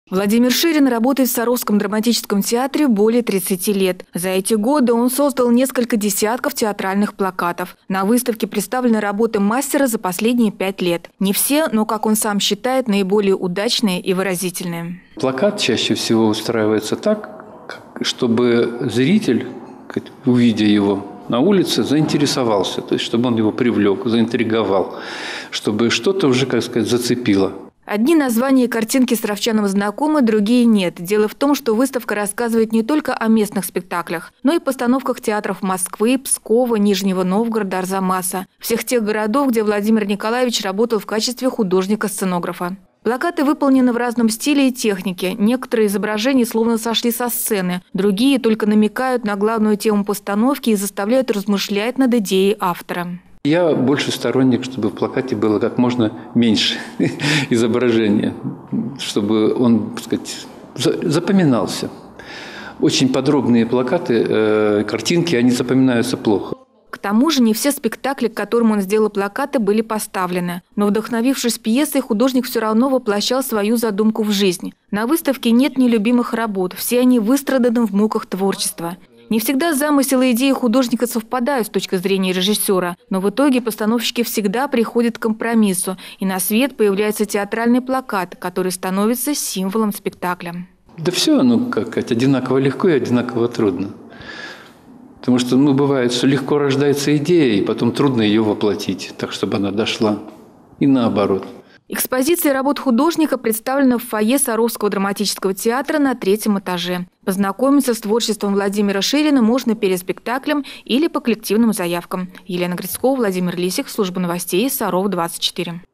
Владимир Ширин работает в Саровском драматическом театре более 30 лет. За эти годы он создал несколько десятков театральных плакатов. На выставке представлены работы мастера за последние 5 лет. Не все, но, как он сам считает, наиболее удачные и выразительные. Плакат чаще всего устраивается так, чтобы зритель, увидя его на улице, заинтересовался. То есть, чтобы он его привлек, заинтриговал, чтобы что-то уже, зацепило. Одни названия и картинки Саровчанам знакомы, другие нет. Дело в том, что выставка рассказывает не только о местных спектаклях, но и постановках театров Москвы, Пскова, Нижнего Новгорода, Арзамаса. Всех тех городов, где Владимир Николаевич работал в качестве художника-сценографа. Плакаты выполнены в разном стиле и технике. Некоторые изображения словно сошли со сцены, другие только намекают на главную тему постановки и заставляют размышлять над идеей автора. Я больше сторонник, чтобы в плакате было как можно меньше изображения, чтобы он, запоминался. Очень подробные плакаты, картинки, они запоминаются плохо. К тому же не все спектакли, к которым он сделал плакаты, были поставлены. Но, вдохновившись пьесой, художник все равно воплощал свою задумку в жизнь. На выставке нет нелюбимых работ, все они выстраданы в муках творчества. Не всегда замысел и идеи художника совпадают с точки зрения режиссера, но в итоге постановщики всегда приходят к компромиссу, и на свет появляется театральный плакат, который становится символом спектакля. Да все, одинаково легко и одинаково трудно. Потому что, бывает, что легко рождается идея, и потом трудно ее воплотить, так, чтобы она дошла. И наоборот. Экспозиция работ художника представлена в фойе Саровского драматического театра на 3-м этаже. Познакомиться с творчеством Владимира Ширина можно перед спектаклем или по коллективным заявкам. Елена Грицкова, Владимир Лисик, служба новостей Саров 24.